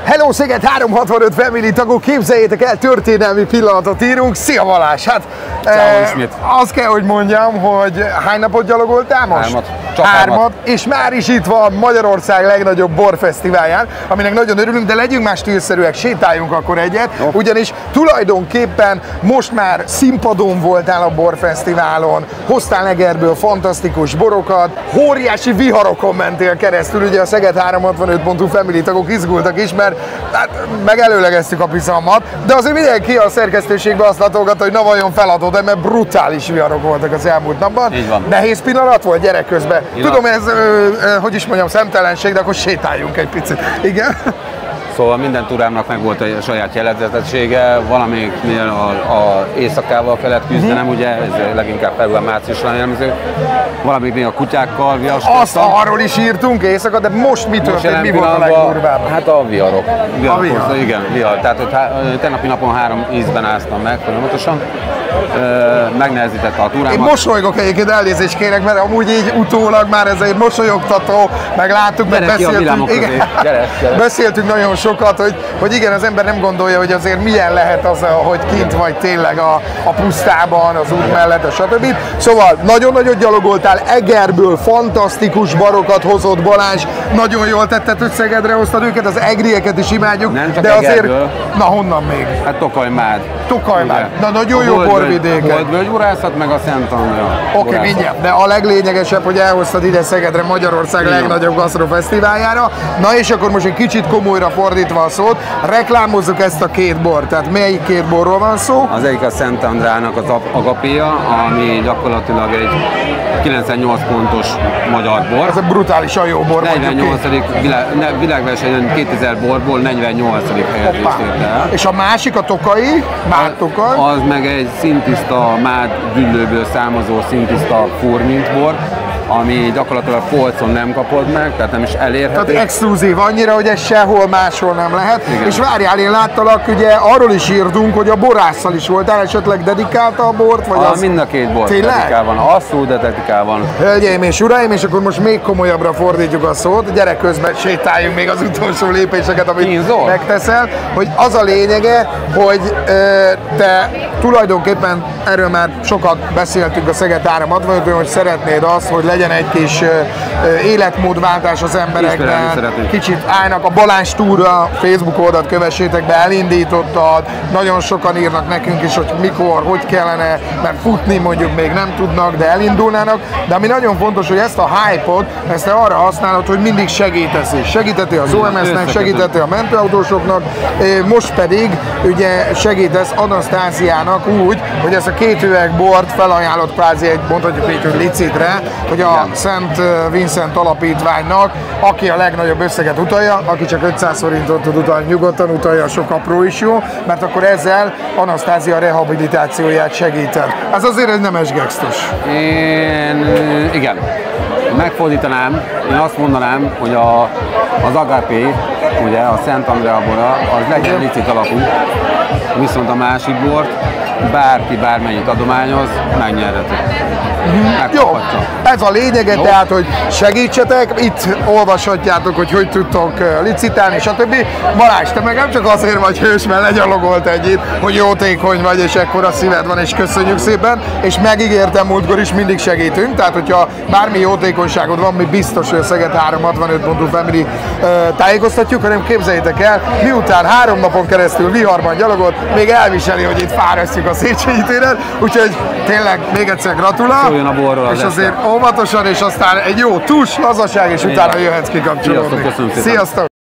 Hello Szeged 365 Family tagok, képzeljétek el, történelmi pillanatot írunk. Szia Balázs! Hát azt kell, hogy mondjam, hogy hány napot gyalogoltál most? Hármat. És már is itt van Magyarország legnagyobb borfesztiválján, aminek nagyon örülünk, de legyünk már stílszerűek, sétáljunk akkor egyet, ugyanis tulajdonképpen most már színpadon voltál a borfesztiválon, hoztál Egerből fantasztikus borokat, óriási viharokon mentél keresztül, ugye a Szeged 365.hu Family tagok izgultak is, mert hát, megelőlegeztük a piszalmat, de azért mindenki a szerkesztőségben azt latolgatta, hogy na vajon feladod-e, mert brutális viharok voltak az elmúlt napban. Nehéz pillanat volt gyerek közben. Tudom, ez, hogy is mondjam, szemtelenség, de akkor sétáljunk egy picit. Igen? Szóval minden túrámnak meg volt a saját jellegzetessége, valamelyiknél a éjszakával kellett küzdenem, ugye, ez leginkább február-márciusra jellemző, valamelyiknél a kutyákkal viaskodtam. Azt arról is írtunk éjszaka, de most mi történt, mi volt a legdurvább? Hát a viharok. Igen, vihar. Tehát tegnapi napon 3 ízben áztam meg folyamatosan, megnehezítette a túrámat. Én mosolygok egyébként, elnézést kérek, mert amúgy így utólag már ez egy mosolyogtató, meg láttuk, meg beszéltünk. Beszéltünk nagyon sokat, hogy igen, az ember nem gondolja, hogy azért milyen lehet az, hogy kint vagy tényleg a pusztában, az út mellett, stb. Szóval nagyon-nagyon gyalogoltál, Egerből fantasztikus barokat hozott Balázs, nagyon jól tetted, hogy Szegedre hoztad őket, az egrieket is imádjuk, nem csak de azért, Egerből. Na honnan még? Hát Tokaj-Mád. Tokaj-Mád, na nagyon jó borvidéken. Holdvölgyborászat, meg a Szent Andrea. Oké, mindjárt, de a leglényegesebb, hogy elhoztad ide Szegedre, Magyarország legnagyobb gasztrofesztiváljára. Na és akkor most egy kicsit komolyra fordítva a szót, reklámozzuk ezt a két bort, tehát melyik két borról van szó? Az egyik a Szent Andrának az Agapéja, ami gyakorlatilag egy 98 pontos magyar bor. Ez egy brutálisan jó bor. 48. világversenyen 2000 borból 48. helyezést ért el. És a másik, a Tokai, Mád Tokaj. Az meg egy szintiszta Mád Güllőből származó szintiszta furmint bor, ami gyakorlatilag polcon nem kapod meg, tehát nem is elérhető. Tehát exkluzív annyira, hogy ez sehol máshol nem lehet. Igen. És várjál, én láttalak, ugye arról is írtunk, hogy a borásszal is voltál, esetleg dedikálta a bort? Vagy az... Mind a két bort dedikál van, asszú, de dedikál van. Hölgyeim és uraim, és akkor most még komolyabbra fordítjuk a szót, gyerek közben sétáljunk még az utolsó lépéseket, amit megteszel, hogy az a lényege, hogy te tulajdonképpen, erről már sokat beszéltünk a Szeged 365-ben, hogy szeretnéd azt, hogy legyen egy kis életmódváltás az emberekben, kicsit állnak a Balázs Túra Facebook oldalt, kövessétek be, elindítottad, nagyon sokan írnak nekünk is, hogy mikor, hogy kellene, mert futni mondjuk még nem tudnak, de elindulnának, de ami nagyon fontos, hogy ezt a hype-ot, ezt te arra használod, hogy mindig segítesz is. Segíteti az OMS-nek, segíteti a mentőautósoknak, most pedig ugye segítesz Anasztáziának úgy, hogy ezt a 2 üveg bort felajánlott kvázi egy, mondhatjuk így, hogy licitre, hogy a Szent Vincent alapítványnak, aki a legnagyobb összeget utalja, aki csak 500 forintot tud utalni, nyugodtan utalja, sok apró is jó, mert akkor ezzel Anasztázia rehabilitációját segíted. Ez azért egy nemes gesztus. Igen. Megfordítanám, én azt mondanám, hogy az Agapé, ugye a Szent Andrea bora, az legyen licit alapú, viszont a másik bort bárki bármennyit adományoz, megnyerheti. Jó, ez a lényege, tehát, hogy segítsetek, itt olvashatjátok, hogy tudtok licitálni, stb. Balázs, te meg nem csak azért vagy hős, mert legyalogolt egyet, hogy jótékony vagy, és ekkora szíved van, és köszönjük szépen, és megígértem múltkor is, mindig segítünk, tehát hogyha bármi jótékonyságod van, mi biztos, hogy a Szeged 365.hu Family tájékoztatjuk, hanem képzeljétek el, miután 3 napon keresztül viharban gyalogolt, még elviseli, hogy itt fárasztjuk a Széchenyi téren, úgyhogy tényleg még egyszer gratulál. A borról és azért óvatosan, és aztán egy jó tus, lazaság, és utána jöhetsz kikapcsolódni. Sziasztok, köszönöm szépen. Sziasztok!